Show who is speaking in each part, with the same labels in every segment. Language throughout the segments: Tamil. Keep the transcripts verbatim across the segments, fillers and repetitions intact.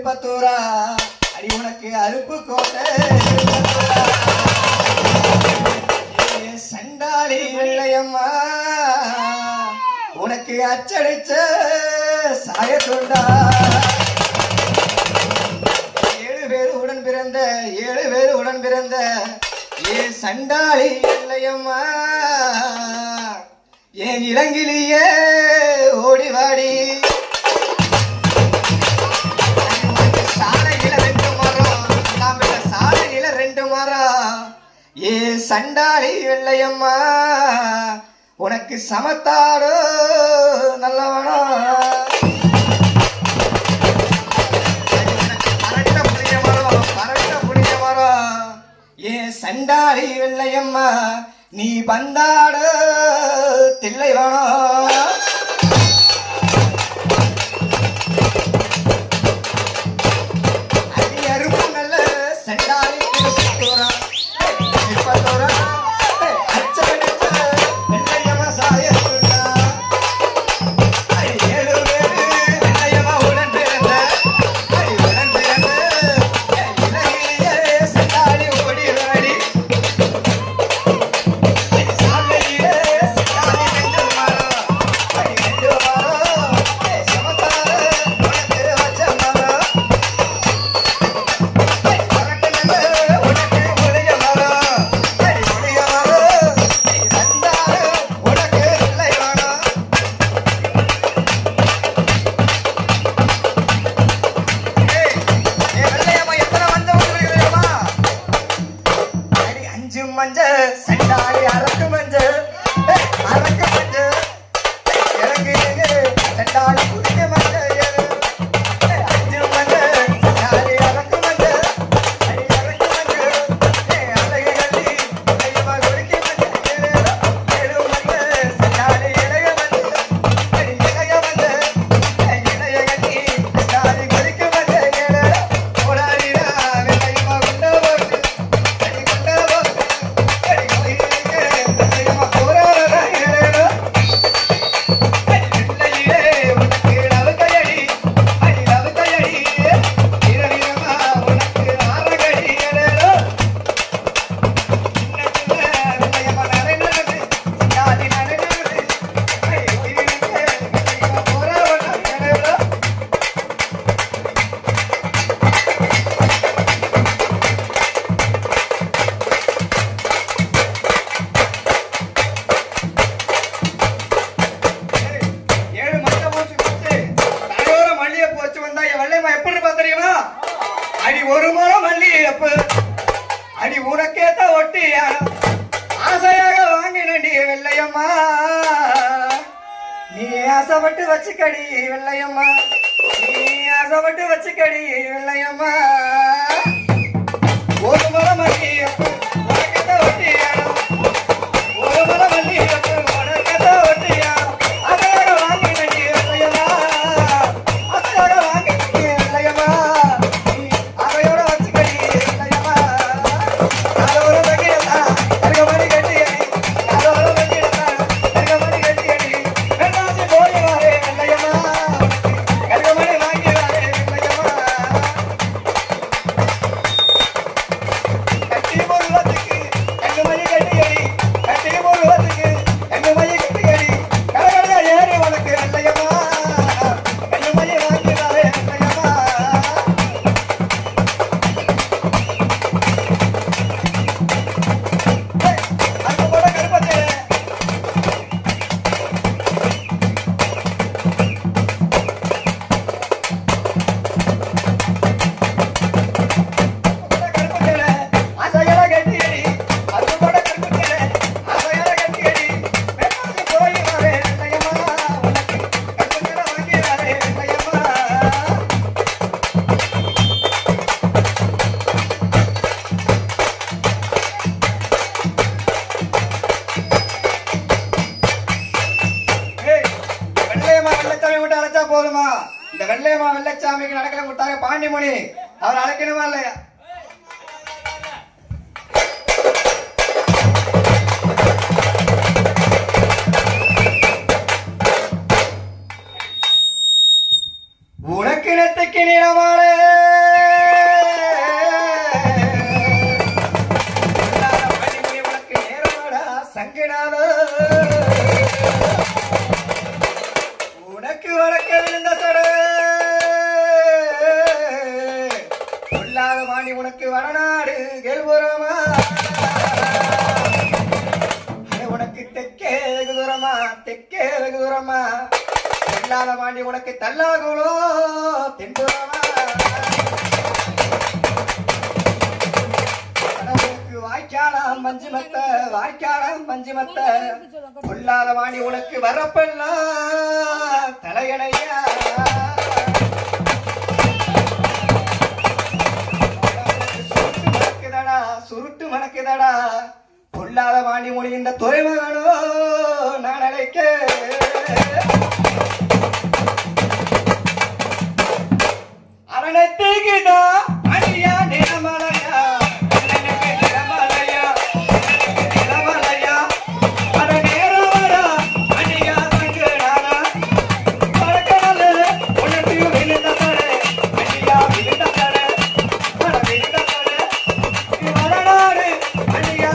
Speaker 1: திருப்பத்தூரா அடி உனக்கு அருப்பு கோட்டை சண்டாளி வெள்ளையம்மா உனக்கு அச்சடிச்ச சாயத்துண்டா ஏழு பேரு உடன் பிறந்த ஏழு பேரு உடன் பிறந்த ஏ சண்டாளி வெள்ளையம்மா ஏன் இளங்கிலேயே ஓடிவாடி சாலையில ரெண்டு மரம் நாம சாலையில ரெண்டு மரம் ஏ சண்டாளி வெள்ளையம்மா உனக்கு சமத்தாடு நல்லவனா பரட்ட புளிய மரம் பரட்ட புளிய மரம் ஏ சண்டாளி வெள்ளையம்மா நீ பந்தாடு தில்லை வேணும் அடி அருப்பு நல்ல சண்டாளி திருப்பத்தூரா திருப்பத்தூரா அச்சடிச்ச வெள்ளையம்மா சாயத்துண்டா ஏழு பேரு வெள்ளையம்மா உடன் பிறந்த உடன் பிறந்த இலங்கையிலே சண்டாளி ஓடி வாடி மஞ்ச சண்டாளி அரக்கு மஞ்ச அரக்கு மஞ்ச இறங்கு சண்டாளி குடிக்க மஞ்ச அஞ்சு மஞ்ச சண்டாளி அரக்கு மஞ்ச அடி அரக்கு மஞ்ச அழகு கட்டி கையமா குடிக்க மஞ்ச ஏழு மஞ்ச சண்டாளி இளைய மஞ்ச அடி இளைய மஞ்ச இளைய கட்டி சண்டாளி குடிக்க மஞ்ச ஏழு ஓடாடினா கையமா குண்ட போட்டு அடி குண்ட போட்டு அடி ஒரு முறம் மல்லி எப்ப அடி உனக்கேத்த ஒட்டியா ஆசையாக வாங்கினடி வெள்ளையம்மா நீ ஆசைப்பட்டு வச்சுக்கடி வெள்ளையம்மா நீ ஆசைப்பட்டு வச்சுக்கடி வெள்ளையம்மா ஒரு முறம் மல்லி எப்ப உனக்கேத்த ஒட்டியா ஒரு முறம் மல்லி எப்ப உனக்கேத்த ஒட்டியா ஆசையாக வாங்கினடி வெள்ளையம்மா ஆசையாக வாங்கினடி வெள்ளையம்மா போதுமா இந்த வெள்ளையம்மா வெள்ளைச்சாமிக்கு நடக்கிற முட்டாக பாண்டிமணி அவர் அழைக்கணுமா இல்லையா? உனக்கு நெத்திக்கு நீளமாலே தெக்கே வெகு தூரமா சொல்லாத மாண்டி உனக்கு தல்லாகுளோ தென்புறமா கடவுளுக்கு வாய்க்காளாம் மஞ்சு மத்த வாய்க்காளாம் மஞ்சு மத்த சொல்லாத மாண்டி உனக்கு வரப்பெல்லாம் தலையணையா சுருட்டு மணக்குதடா பொல்லாத வாண்டி மொழிகின்ற துறைமகனோ நான் அழைக்க அவனத்துக்குதா அடியா நிலமலையா நிலமலையா நிலமலையா அட நேரவரா அடியா சங்கடாரா பழக்கடல உனக்கு விழுந்த தடை அடியா விழுந்த தடை அட விழுந்த தடை வரலாறு அடியா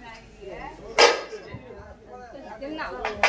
Speaker 2: என்ன